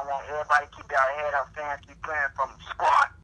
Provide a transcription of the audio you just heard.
I want everybody to keep their head up, fans keep playing from the squad.